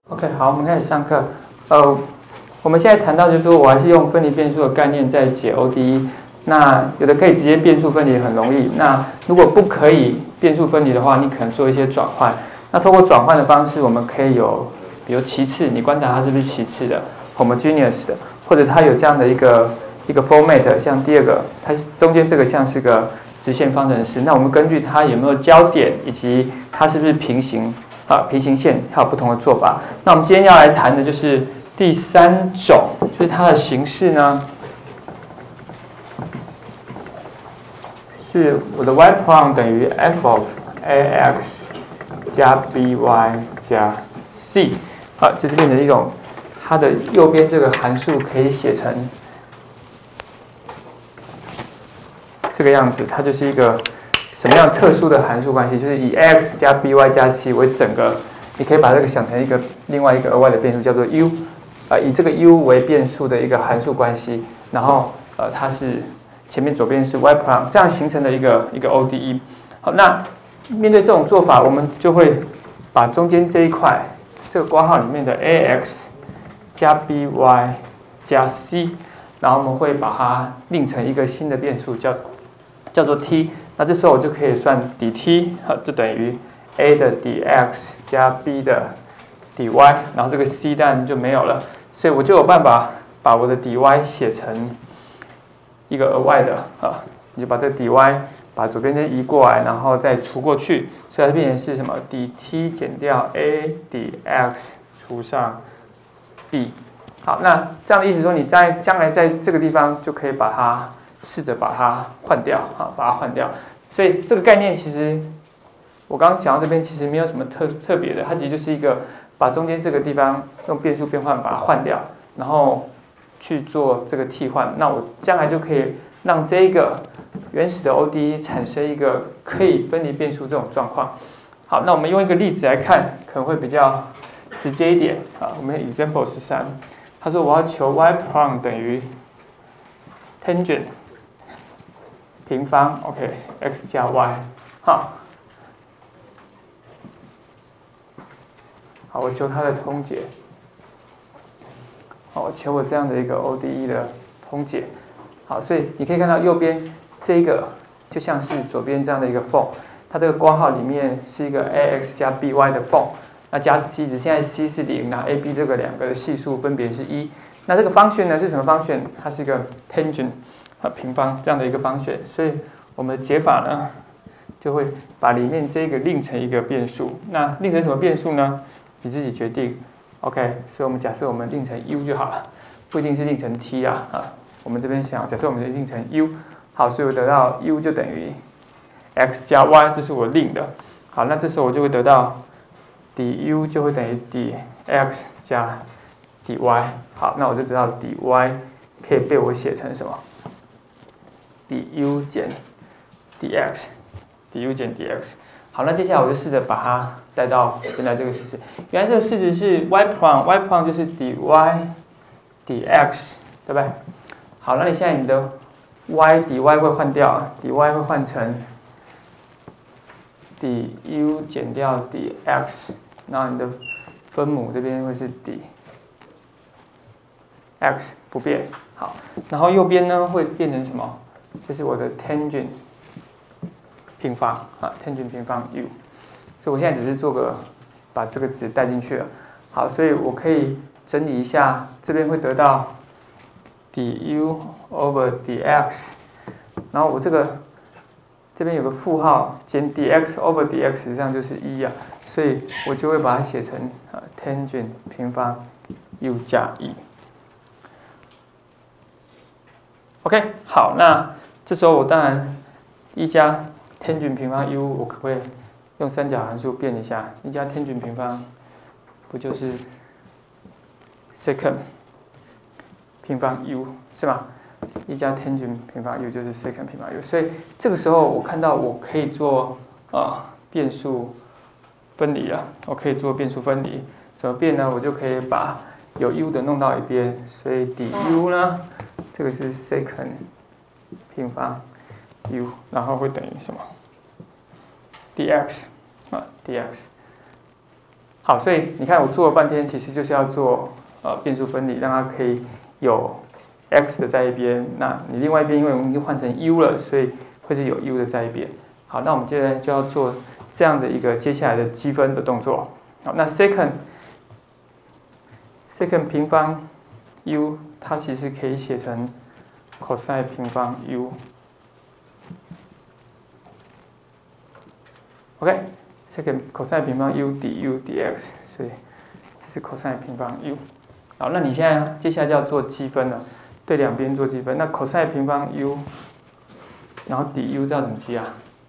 OK， 好，我们开始上课。我们现在谈到就是说我还是用分离变数的概念在解 ODE。那有的可以直接变数分离，很容易。那如果不可以变数分离的话，你可能做一些转换。那透过转换的方式，我们可以有，比如其次，你观察它是不是其次的 homogeneous 的，或者它有这样的一个 format， 像第二个，它中间这个像是个直线方程式。那我们根据它有没有交点，以及它是不是平行线，还有不同的做法。那我们今天要来谈的就是第三种，就是它的形式呢，是我的 y prime 等于 f of ax 加 by 加 c， 就是变成一种它的右边这个函数可以写成这个样子，它就是一个什么样特殊的函数关系？就是以 ax 加 by 加 c 为整个，你可以把这个想成另外一个额外的变数，叫做 u， 以这个 u 为变数的一个函数关系，然后它是前面左边是 y prime， 这样形成的一个 ODE。好，那面对这种做法，我们就会把中间这一块这个括号里面的 ax 加 by 加 c， 然后我们会把它另成一个新的变数，叫做 t。那这时候我就可以算 dt， 就等于 a 的 dx 加 b 的 dy， 然后这个 c 当然就没有了，所以我就有办法把我的 dy 写成一个额外的你就把这个 dy 把左边这移过来，然后再除过去，所以它变成是什么 dt 减掉 a dx 除上 b。好，那这样的意思说，你在将来在这个地方就可以把它试着把它换掉，把它换掉。所以这个概念其实我刚刚讲到这边其实没有什么特别的，它其实就是一个把中间这个地方用变数变换把它换掉，然后去做这个替换。那我将来就可以让这一个原始的 ODE 产生一个可以分离变数这种状况。好，那我们用一个例子来看，可能会比较直接一点。我们 example 13，他说我要求 y prime 等于 tangent 平方 ，OK， x 加 y， 好，我求它的通解，我求我这样的一个 ODE 的通解，好，所以你可以看到右边这个就像是左边这样的一个 form， 它这个括号里面是一个 ax 加 by 的 form， 那加 c 值，现在 c 是0，那 a b 这个两个的系数分别是1，那这个方旋呢是什么方旋？它是一个 tangent 平方这样的一个方旋，所以我们的解法呢就会把里面这个另成一个变数，那另成什么变数呢？你自己决定 ，OK， 所以我们假设我们另成 u 就好了，不一定是另成 t 我们这边想，假设我们另成 u， 好，所以我得到 u 就等于 x 加 y， 这是我另的，好，那这时候我就会得到 du 就会等于 dx 加 dy， 好，那我就知道 dy 可以被我写成什么 ？du 减 dx，du 减 dx。好，那接下来我就试着把它带到原来这个式子。原来这个式子是 y prime 就是 dy dx， 对不对？好，那你现在你的 y dy 会换掉 ，dy 会换成 du 减掉 dx， 然后你的分母这边会是 dx 不变。好，然后右边呢会变成什么？就是我的 tangent 平方tangent 平方 u， 所以我现在只是把这个值带进去了。好，所以我可以整理一下，这边会得到 du over dx， 然后我这边有个负号减 dx over dx， 实际上就是1所以我就会把它写成tangent 平方 u 加1。OK， 好，那这时候我当然1加 tangent 平方 u， 我可不可以用三角函数变一下？1加 tangent 平方不就是 secant 平方 u 是吗？1加 tangent 平方 u 就是 secant 平方 u， 所以这个时候我看到我可以做变数分离了。我可以做变数分离，怎么变呢？我就可以把有 u 的弄到一边，所以 du 呢，这个是 secant 平方 u， 然后会等于什么？dx dx 好，所以你看我做了半天，其实就是要做变数分离，让它可以有 x 的在一边，那你另外一边因为我们已经换成 u 了，所以会是有 u 的在一边。好，那我们接下来就要做这样的一个接下来的积分的动作。好，那 secant 平方 u， 它其实可以写成 cos 平方 u。OK，secant cos 平方 u du dx， 所以这是 cos 平方 u。好，那你现在接下来就要做积分了，对两边做积分。那 cos 平方 u， 然后 du 这要怎么积啊？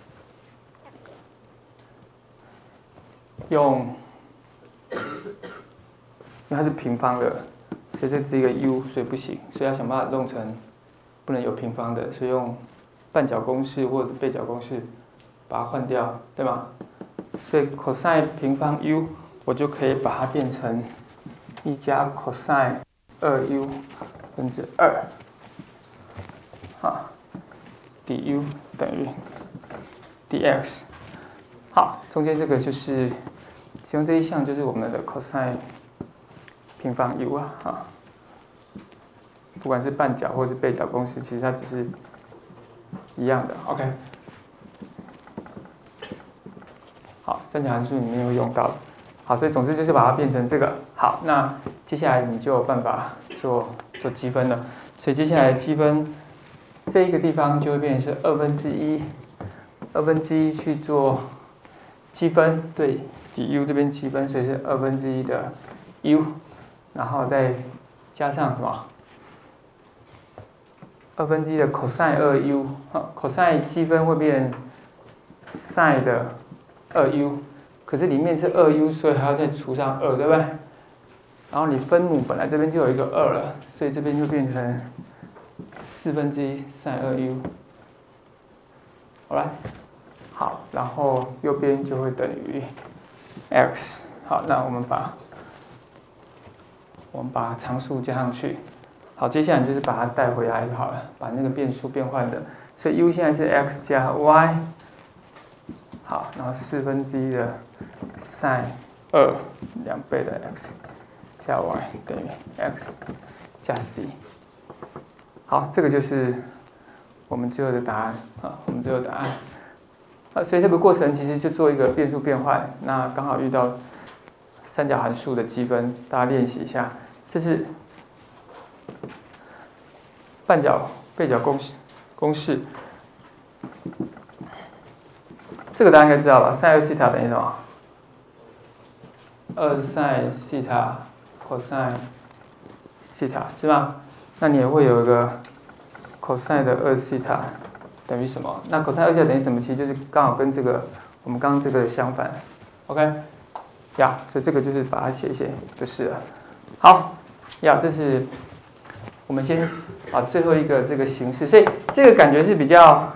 因为它是平方的，所以这是一个 u， 所以不行，所以要想办法弄成不能有平方的，所以用半角公式或者背角公式把它换掉，对吗？所以 cos 平方 u 我就可以把它变成1加 cos 2u 分之2，好 ，du 等于 dx。好，中间这个就是其中这一项就是我们的 cos 平方 u 啊，不管是半角或是背角公式，其实它只是一样的。OK， 好，三角函数里面有用到。好，所以总之就是把它变成这个。好，那接下来你就有办法做积分了。所以接下来积分这一个地方就会变成是1/2去做积分，对 du 这边积分，所以是1/2的 u， 然后再加上什么？1/2的 cos 2u， cos 积分会变 sin 的2u。可是里面是2u， 所以还要再除上2，对不对？然后你分母本来这边就有一个2了，所以这边就变成1/4 sin 2u。好来，好，然后右边就会等于 x。好，那我们把常数加上去。好，接下来就是把它带回来就好了，把那个变数变换的。所以 u 现在是 x 加 y。好，然后1/4的 sin 2，2倍的 x 加 y 等于 x 加 c。好，这个就是我们最后的答案啊，所以这个过程其实就做一个变数变换，那刚好遇到三角函数的积分，大家练习一下。这是半角背角公式。这个大家应该知道吧 ？sin 2西塔等于什么？2 sin 西塔 cos 西塔是吧？那你也会有一个 cos 的2西塔等于什么？那 cos 2西塔等于什么？其实就是刚好跟这个我们刚刚这个相反。OK， 呀，所以这个就是把它写一写就是了。好，呀，这是我们先把最后一个这个形式，所以这个感觉是比较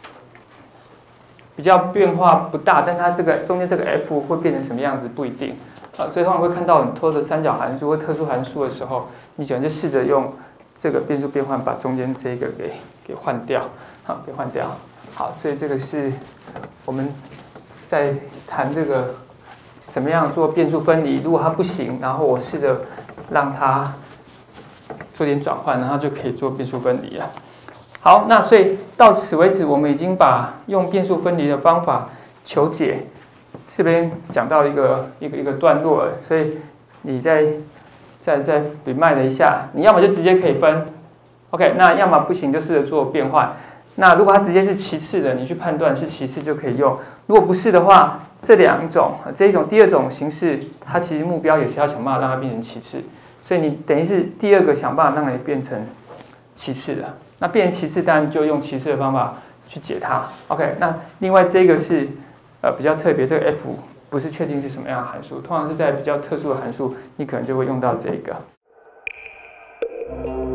变化不大，但它这个中间这个 f 会变成什么样子不一定啊，所以通常会看到很多的三角函数或特殊函数的时候，你喜欢就试着用这个变数变换把中间这个给换掉，好，给换掉。好，所以这个是我们在谈这个怎么样做变数分离，如果它不行，然后我试着让它做点转换，然后就可以做变数分离了。好，那所以到此为止，我们已经把用变数分离的方法求解，这边讲到一个段落了。所以你再 remind 了一下，你要么就直接可以分 ，OK， 那要么不行就试着做变换。那如果它直接是其次的，你去判断是其次就可以用；如果不是的话，这一种第二种形式，它其实目标也是要想办法让它变成其次，所以你等于是第二个想办法让它变成其次的。那变成其次，当然就用其次的方法去解它。OK， 那另外这个是比较特别，这个 f 不是确定是什么样的函数，通常是在比较特殊的函数，你可能就会用到这个。